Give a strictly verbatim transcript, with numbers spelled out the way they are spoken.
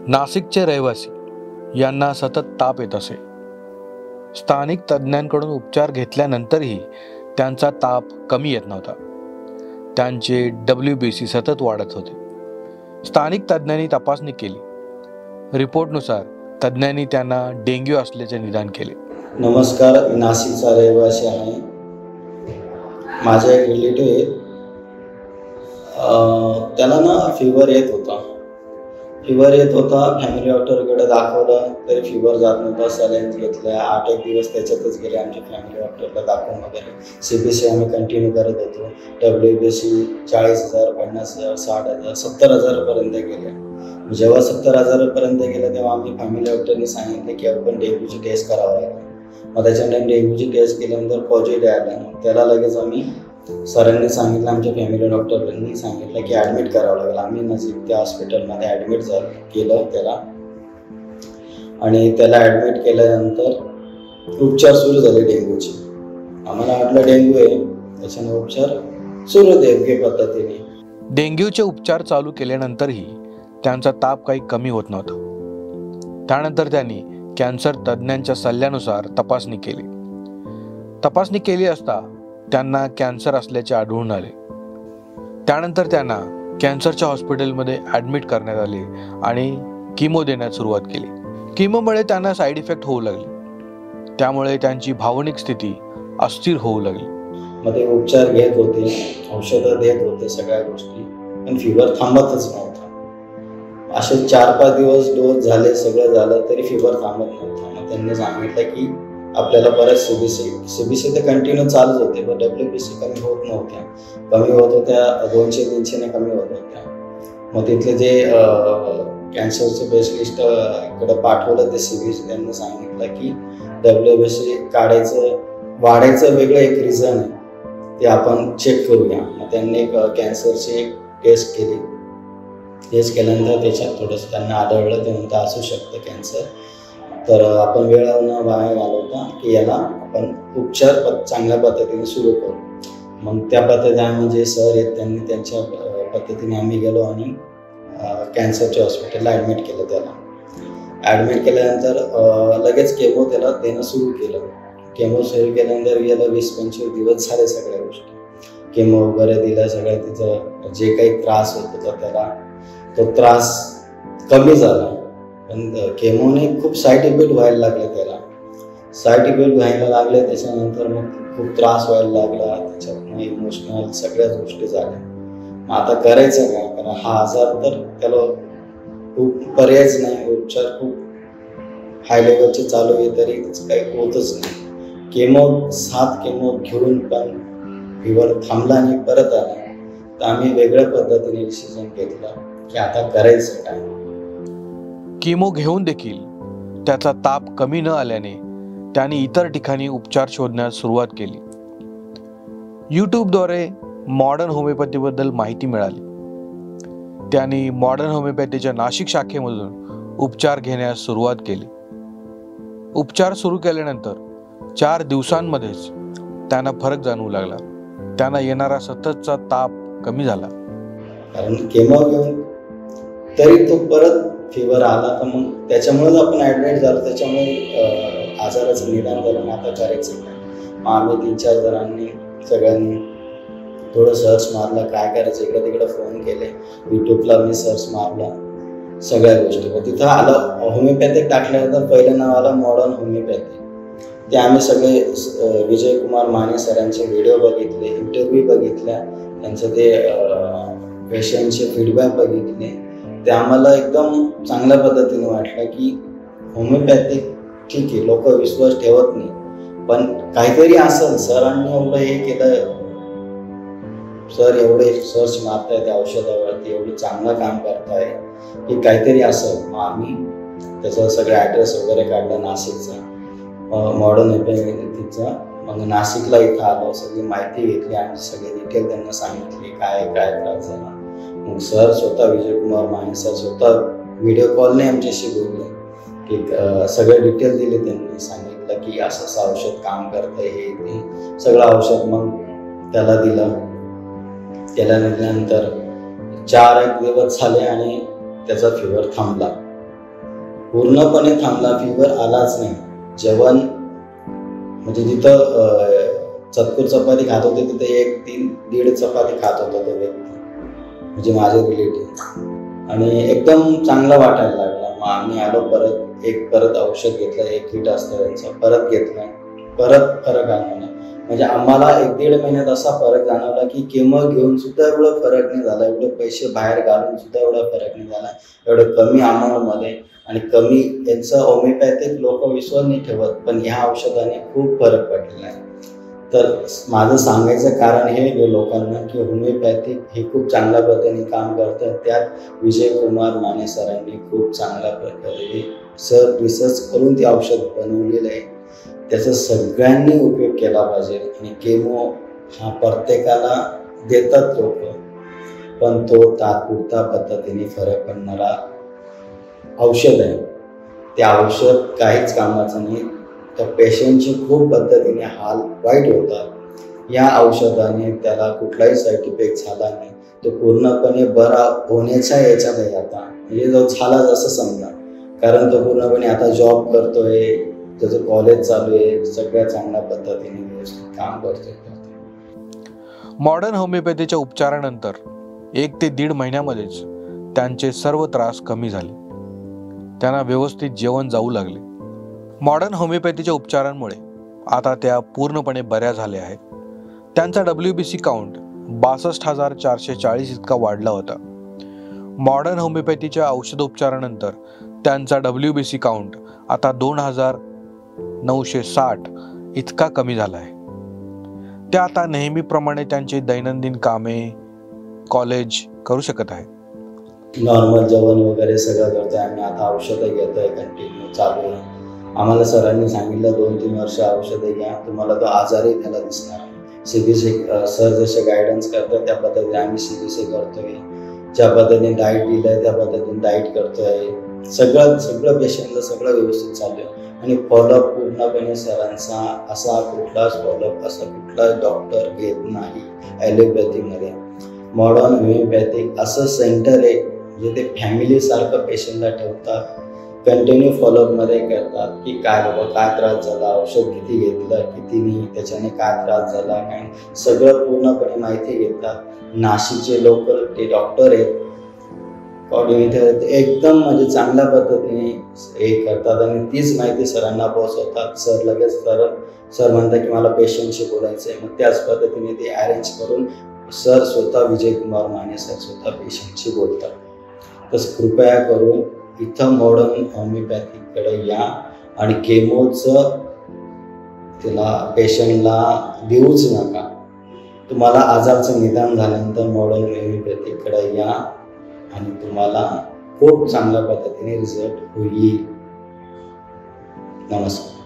नाशिकचे रहिवासी यांना सतत ताप येत असे. स्थानिक तज्ज्ञांकडून उपचार घेतल्यानंतरही त्यांचा ताप कमी येत नव्हता. त्यांचे डब्ल्यू बी सी सतत वाढत होते. स्थानिक तज्ज्ञांनी तपासणी केली. रिपोर्टनुसार तज्ज्ञांनी त्यांना डेंग्यू असल्याचे निदान केले. नमस्कार, मी नाशिकचा रहिवासी आहे. माझा एक रिलेटिव्ह आहे, त्याला ना फिवर येत होता फिवर येत होता फॅमिली डॉक्टरकडे दाखवलं तरी फिवर जात नव्हता. सलाईन्स घेतल्या, आठ एक दिवस त्याच्यातच गेले आमचे फॅमिली डॉक्टरला दाखवून वगैरे. सी बी सी आम्ही कंटिन्यू करत होतो. डब्ल्यू बी सी चाळीस हजार पन्नास हजार साठ हजार सत्तर हजारापर्यंत गेले. जेव्हा सत्तर हजारापर्यंत गेलं तेव्हा आमच्या फॅमिली डॉक्टरने सांगितलं की आपण डेंग्यूची टेस्ट करावं लागेल. मग त्याच्यानंतर डेंग्यूची टेस्ट केल्यानंतर पॉझिटिव्ह आलं. मग त्याला लगेच आम्ही सरांनी सांगितलं, आमच्या फॅमिली डॉक्टरांनी सांगितलं की ॲडमिट करावं लागेल. आम्ही नजीक त्या हॉस्पिटलमध्ये ॲडमिट झालं केलं त्याला. आणि त्याला ॲडमिट केल्यानंतर उपचार सुरू झाले डेंग्यूचे. आम्हाला वाटलं डेंग्यू आहे, त्याच्याने उपचार सुरू होते योग्य पद्धतीने. डेंग्यूचे उपचार चालू केल्यानंतरही त्यांचा ताप काही कमी होत नव्हता. त्यानंतर त्यांनी कॅन्सर तज्ज्ञांच्या सल्ल्यानुसार तपासणी केली. तपासणी केली असता त्यांना कॅन्सर असल्याचे आढळून आले. त्यानंतर त्यांना कॅन्सरच्या हॉस्पिटलमध्ये ॲडमिट करण्यात आले आणि किमो देण्यास सुरुवात केली. किमोमुळे त्यांना साईड इफेक्ट होऊ लागले. त्यामुळे त्यांची भावनिक स्थिती अस्थिर होऊ लागली. मग ते उपचार घेत होते, औषधं देत होते, सगळ्या गोष्टी, पण फिवर थांबतच नव्हता. असे चार पाच दिवस डोस झाले, सगळं झालं तरी फिवर थांबत नव्हता. मग त्यांनी सांगितलं की आपल्याला परत C B C C B C तर कंटिन्यू चालूच होते, पण डब्ल्यू बी सी कमी होत नव्हत्या. कमी होत होत्या दोनशे तीनशेने कमी होत होत्या. मग तिथले जे कॅन्सरचे स्पेशलिस्ट इकडं पाठवलं ते सी बी सी, त्यांनी सांगितलं की डब्ल्यू बी सी काढायचं वाढायचं वेगळं एक रिझन आहे, ते आपण चेक करूया. मग त्यांनी एक कॅन्सरची एक टेस्ट केली. टेस्ट केल्यानंतर त्याच्यात थोडंसं त्यांना आढळलं, ते म्हणता असू शकतं कॅन्सर. तर आपण वेळ न वाया घालवता की याला आपण उपचार प चांगल्या पद्धतीने सुरू करू. मग त्या पद्धतीने आम्ही जे सर आहेत त्यांनी त्यांच्या पद्धतीने आम्ही गेलो आणि कॅन्सरच्या हॉस्पिटलला ॲडमिट केलं. त्याला ॲडमिट केल्यानंतर लगेच केमो त्याला देणं सुरू केलं. केमो सुरू केल्यानंतर गेलं वीस पंचवीस दिवस झाले. सगळ्या गोष्टी केमो वगैरे दिल्या, सगळ्या तिचं जे काही त्रास होत होता त्याला तो त्रास कमी झाला. पण केमोने खूप साईड इफेक्ट व्हायला लागले. त्याला साईड इफेक्ट व्हायला लागले त्याच्यानंतर मग खूप त्रास व्हायला लागला. त्याच्यात इमोशनल सगळ्याच गोष्टी झाल्या. मग आता करायचं काय, कारण हा आजार तर त्याला खूप पर्यायच नाही. उपचार खूप हाय लेवलचे चालू आहे तरी त्याचं काही होतच नाही. केमो सात केमो घेऊन पण फिवर थांबला आणि परत आला. तर आम्ही वेगळ्या पद्धतीने डिसिजन घेतला की आता करायचं काय. किमो घेऊन देखील त्याचा ताप कमी न आल्याने त्यांनी इतर ठिकाणी उपचार शोधण्यास सुरुवात केली. यूट्यूबद्वारे मॉडर्न होमिओपॅथीबद्दल माहिती मिळाली. त्यांनी मॉडर्न होमिओपॅथीच्या नाशिक शाखेमधून उपचार घेण्यास सुरुवात केली. उपचार सुरू केल्यानंतर चार दिवसांमध्येच त्यांना फरक जाणवू लागला. त्यांना येणारा सततचा ताप कमी झाला. कारण केमो घेऊन तरी तो परत फिवर आला, तर मग त्याच्यामुळेच आपण ॲडमिट झालो. त्याच्यामुळे आजाराचं निदान करून आता करायचं काय. मग आम्ही तीन चार जणांनी सगळ्यांनी थोडं सर्च मारलं काय करायचं. इकडं तिकडं फोन केले, यूट्यूबला मी सर्च मारला सगळ्या गोष्टी. मग तिथं आलं होमिओपॅथिक टाकल्यानंतर पहिलं नाव आलं मॉडर्न होमिओपॅथी. ते आम्ही सगळे विजय कुमार माने सरांचे व्हिडिओ बघितले, इंटरव्ह्यू बघितल्या, त्यांचं ते पेशंटचे फीडबॅक बघितले. ते आम्हाला एकदम चांगल्या पद्धतीने वाटलं की होमिओपॅथिक ठीक आहे, लोक विश्वास ठेवत नाही, पण काहीतरी असेल. सरांनी एवढं हे केलं, सर एवढे सर्च मारताय त्या औषधावरती, एवढं चांगलं काम करताय की काहीतरी असेल. मग आम्ही त्याचा सगळं ॲड्रेस वगैरे काढला नाशिकचा, मॉडर्न होमिओपॅथीचा. मग नाशिकला इथं आलो, सगळी माहिती घेतली आणि सगळे डिटेल त्यांना सांगितली काय काय त्रास झाला. मग सर स्वतः विजय कुमार माने सर स्वतः व्हिडिओ कॉलने आमच्याशी बोलले की सगळे डिटेल दिले. त्यांनी सांगितलं की असं असं औषध काम करतं, हे ते सगळं औषध मग त्याला दिलं. त्याला दिल्यानंतर चार एक दिवस झाले आणि त्याचा फिवर थांबला. पूर्णपणे थांबला, फिवर आलाच नाही. जेवण म्हणजे जिथं चतकोर चपाती खात होते तिथे एक तीन दीड चपाती खात होता तो व्यक्ती, म्हणजे माझे रिलेटिव्ह. आणि एकदम चांगला वाटायला लागला. मग आम्ही आलो परत, एक परत औषध घेतलं, एक किट असतं त्यांचं, परत घेतलं, परत फरक आणला. म्हणजे आम्हाला एक दीड महिन्यात असा फरक जाणवला की केमो घेऊन सुद्धा एवढं फरक नाही झाला, एवढे पैसे बाहेर घालून सुद्धा एवढा फरक नाही झाला, एवढं कमी अमाऊंटमध्ये आणि कमी. यांचं होमिओपॅथिक लोक विश्वास नाही ठेवत, पण ह्या औषधाने खूप फरक पडलेला आहे. तर माझं सांगायचं कारण हे लोकांना की होमिओपॅथिक हे खूप चांगल्या पद्धतीने काम करतात. त्यात विजयकुमार माने सरांनी खूप चांगल्या प्रकारे सर रिसर्च करून ते औषध बनवलेलं आहे. त्याचा सगळ्यांनी उपयोग केला पाहिजे. आणि केमो हा प्रत्येकाला देतात लोक, पण तो तात्पुरता पद्धतीने फरक पडणारा औषध आहे. ते औषध काहीच कामाचं नाही. त्या पेशंटची खूप पद्धतीने हाल वाईट होतात. या औषधाने त्याला कुठलाही साईड इफेक्ट झाला नाही, तो पूर्णपणे बरा होण्याच्या याच्यात आहे आता, म्हणजे जो झाला जसं समजा. कारण तो पूर्णपणे आता जॉब करतोय, त्याचं कॉलेज चालू आहे, सगळ्या चांगल्या पद्धतीने व्यवस्थित काम करतोय. मॉडर्न होमिओपॅथीच्या उपचारानंतर एक ते दीड महिन्यामध्येच त्यांचे सर्व त्रास कमी झाले. त्यांना व्यवस्थित जेवण जाऊ लागले. मॉडर्न होमिओपॅथीच्या उपचारांमुळे आता त्या पूर्णपणे बऱ्या झाल्या आहेत. त्यांचा डब्ल्यू बी सी काउंट बासष्ट हजार चारशे चाळीस इतका वाढला होता. मॉडर्न होमिओपॅथीच्या औषधोपचारानंतर त्यांचा डब्ल्यू बी सी काउंट आता दोन हजार नऊशे साठ इतका कमी झाला आहे. ते आता नेहमीप्रमाणे त्यांची दैनंदिन कामे, कॉलेज करू शकत आहेत. नॉर्मल जेवण वगैरे सगळं करतोय आम्ही. आता औषधं घेतोय, कंटिन्यू चालू आहे. आम्हाला सरांनी सांगितलं दोन तीन वर्ष औषधं घ्या, तुम्हाला तो आजारही त्याला दिसणार. सीबीसी सर जसे गायडन्स करतात त्या पद्धतीने आम्ही सीबीसी करतोय. ज्या पद्धतीने डाएट दिलंय त्या पद्धतीने डाएट करतोय. सगळं सगळं पेशंटला सगळं व्यवस्थित चालू आहे. आणि फॉलोअप पूर्णपणे सरांचा असा कुठलाच फॉलोअप असा कुठलाच डॉक्टर घेत नाही ॲलोपॅथीमध्ये. मॉडर्न होमिओपॅथिक असं सेंटर आहे जे ते फॅमिलीसारखं पेशंटला ठेवतात, कंटिन्यू फॉलोअपमध्ये करतात की काय बाबा काय त्रास झाला, औषध किती घेतलं, किती नाही, त्याच्याने काय त्रास झाला, काय सगळं पूर्णपणे माहिती घेतात. नाशिकचे लोकल ते डॉक्टर आहेत, कॉर्डिनेटर आहेत, एकदम म्हणजे चांगल्या पद्धतीने हे करतात आणि तीच माहिती सरांना पोहोचवतात. सर लगेच सर सर म्हणतात की मला पेशंटशी बोलायचं आहे, मग त्याच पद्धतीने ते अरेंज करून सर स्वतः विजयकुमार माने सर स्वतः पेशंटशी बोलतात. तर कृपया करून इथं मॉडर्न होमिओपॅथीकडे या आणि केमोचं त्याला पेशंटला देऊच नका. तुम्हाला आजारचं निदान झाल्यानंतर मॉडर्न होमिओपॅथीकडे या आणि तुम्हाला खूप चांगल्या पद्धतीने रिझल्ट होईल. नमस्कार.